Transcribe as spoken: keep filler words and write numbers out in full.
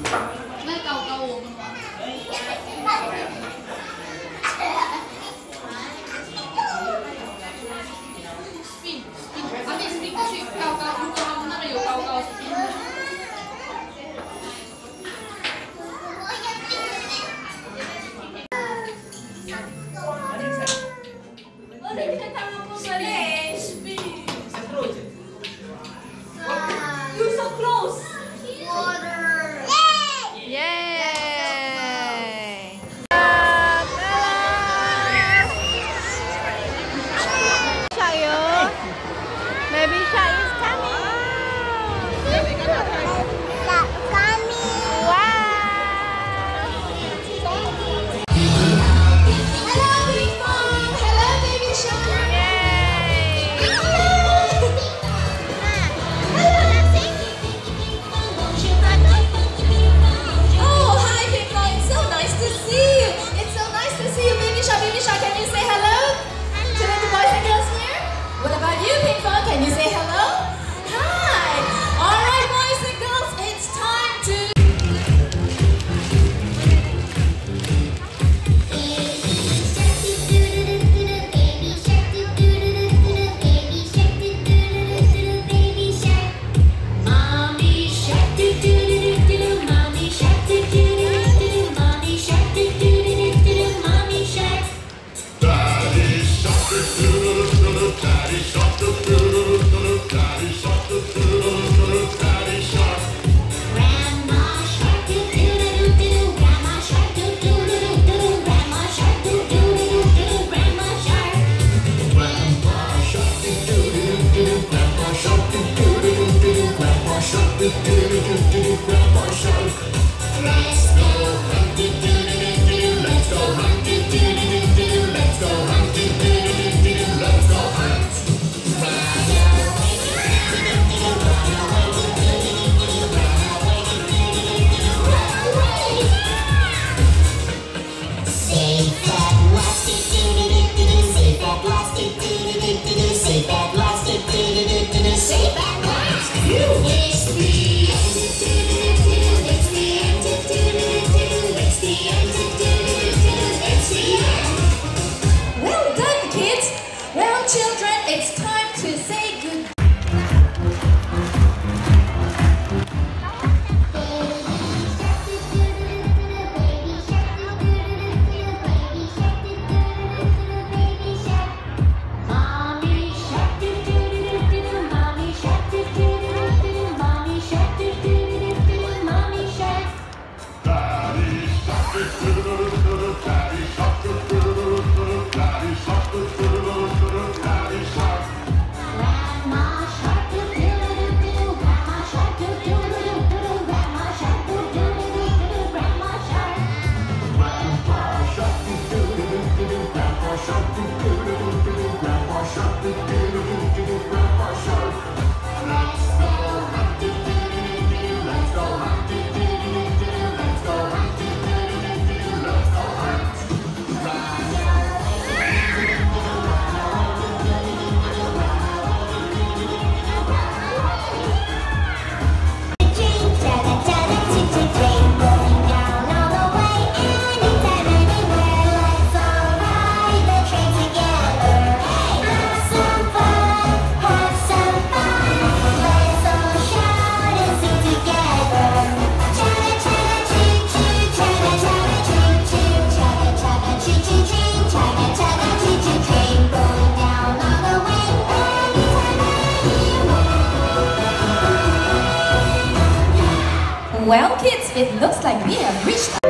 那搞搞我们玩。spin spin， 啊，你 spin 过去，高高，如果他们那边有高高 spin 过去。 Baby shark is coming. Wow. Hello, Big Mom. Hello, Baby Shark. Yay. Oh, hi, Big Mom. It's so nice to see you. It's so nice to see you, Baby Shark. Baby Shark, can you say hello to the boys and girls here? What about you, Big Mom? Can you say hello? Hi. All right, boys and girls, it's time to. Let's go hunt, do do do do. Let's go hunt, do do do do. Let's go hunt, do do do do. Let's go hunt. Run away, run away, safe at last, do do do do. Safe at last, do do do do. Safe at last, do do do do. Safe at last. It's the children, it's time to say goodbye. Mommy shark, do do do do do. Mommy shark, do do do do. Mommy shark, do do do do. Mommy shark. Daddy shark, do do do do. Daddy shark, do do do do. Daddy shark, do do do do. Well, kids, it looks like we have reached